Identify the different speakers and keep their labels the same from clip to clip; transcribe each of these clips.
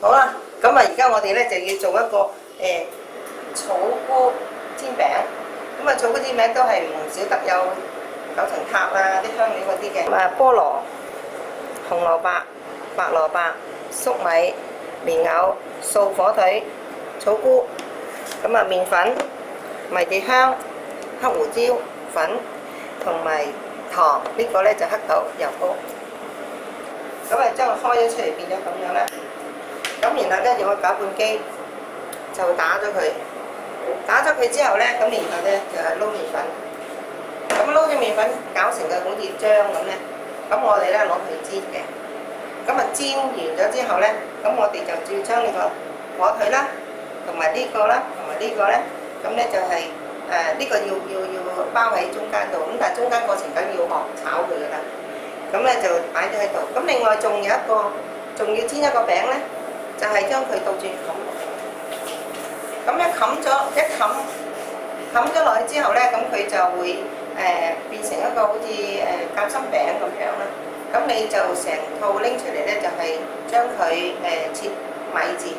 Speaker 1: 好啦，咁啊而家我哋咧就要做一個草菇煎餅。咁啊草菇煎餅都係唔少得有九層塔啊、啲香料嗰啲嘅。咁啊菠蘿、紅蘿蔔、白蘿蔔、粟米、蓮藕、素火腿、草菇。咁啊麵粉、迷迭香、黑胡椒粉同埋糖。呢個咧就黑豆油膏。咁啊將佢開咗出嚟變咗咁樣啦。咁然後咧用個攪拌機就打咗佢，打咗佢之後咧，咁然後咧就係撈麵粉。咁撈咗麵粉攪成個好似漿咁咧，咁我哋咧攞去煎嘅。咁啊煎完咗之後咧，咁我哋就要將呢個火腿啦，同埋呢個啦，同埋呢個咧，咁咧就係呢個要包喺中間度。咁但係中間過程梗要學炒佢噶啦。咁咧就擺咗喺度。咁另外仲有一個，仲要煎一個餅咧，就係將佢倒轉冚。咁一冚咗落去之後咧，咁佢就會變成一個好似夾心餅咁樣啦。咁你就成套拎出嚟咧，就係將佢切米字，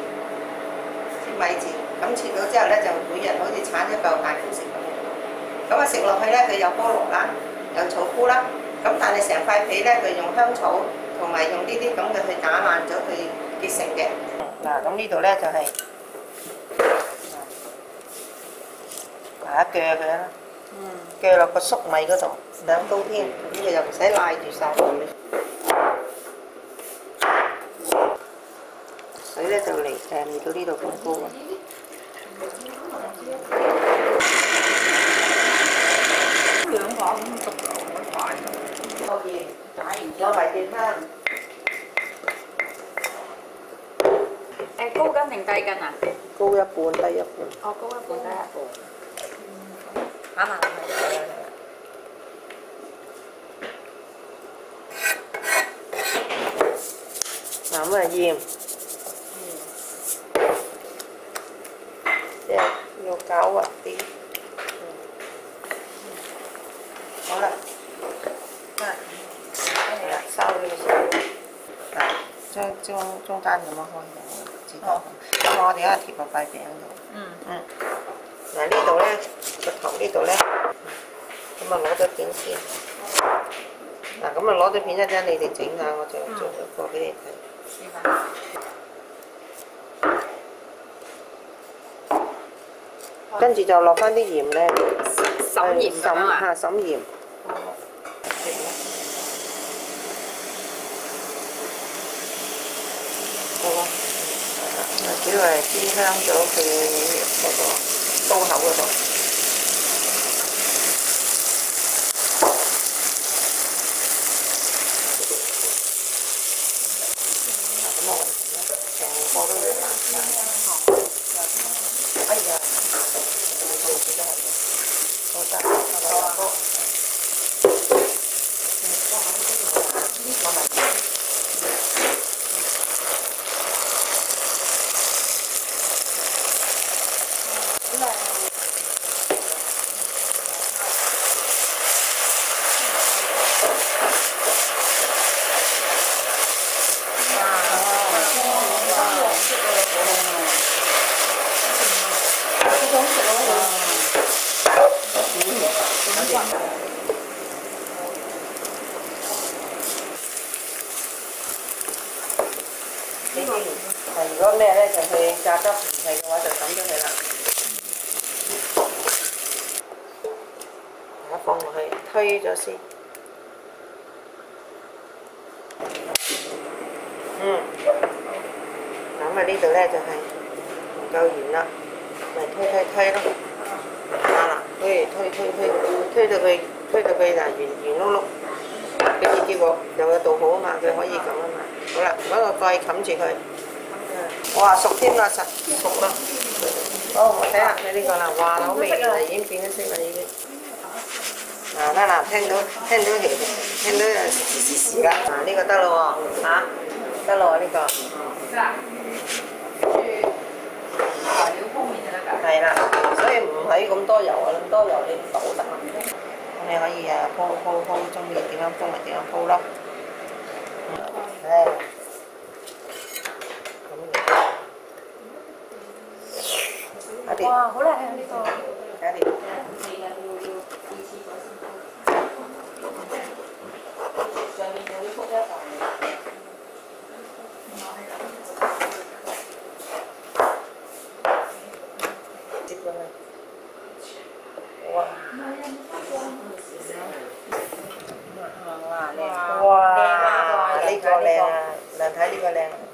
Speaker 1: 咁切到之後咧，就每人好似剷一嚿大菇食咁樣。咁啊食落去咧，佢有菠蘿啦，有草菇啦。咁但係成塊皮咧，佢用香草同埋用呢啲咁嘅去打爛咗佢結成嘅。嗱，咁呢度咧就係一鋸佢啦，鋸落個粟米嗰度，兩刀添，咁佢就唔使賴住晒佢。水咧就嚟到呢度咁高啊！兩個咁熟就好快。個鹽打完咗迷迭香。
Speaker 2: 高筋定低筋啊？
Speaker 1: 高一半，低一半。
Speaker 2: 哦，高一半，低一半。
Speaker 1: 啱啊！嗱咁啊鹽，即係要攪滑啲。好啦，係啦，收呢個水。嗱，將中間咁樣開嘅，咁我哋而家貼落塊餅度。嗱呢度咧個頭呢度咧，咁啊攞咗片先。嗱咁啊攞咗片一陣，你哋整下，我就做一個俾你睇。跟住就落翻啲鹽咧，
Speaker 2: 沈鹽咁啊？
Speaker 1: 嚇，沈鹽。好啦，主要係煎香咗佢嗰個刀口嗰度。咁我成個都要行晒。哎呀，好似都係，好得，好啊。如果咩咧就去榨汁，唔係嘅話就抌咗佢啦。而家放落去推咗先。咁啊呢度咧就係唔夠鹽啦，咪推咯。啦，推到佢嗱圓碌碌，結果又有道好啊嘛，佢可以咁啊嘛。好啦，攞個蓋冚住佢。哇，熟添啦，熟啦！好，我睇下你呢個啦，哇，好味啦，已經變咗色啦，已經。嗱得啦，聽到時啦，嗱呢個得咯喎，嚇，得咯喎呢個。係啦，所以唔使咁多油啊，咁多油你唔倒得啊。咁你可以鋪，中意點樣鋪咪點樣鋪咯。咁掂。
Speaker 3: 哇，好靚啊呢個！
Speaker 1: 搞掂。上面仲要鋪一層。接落去。哇！哇！呢個靚啊！娘睇呢個靚。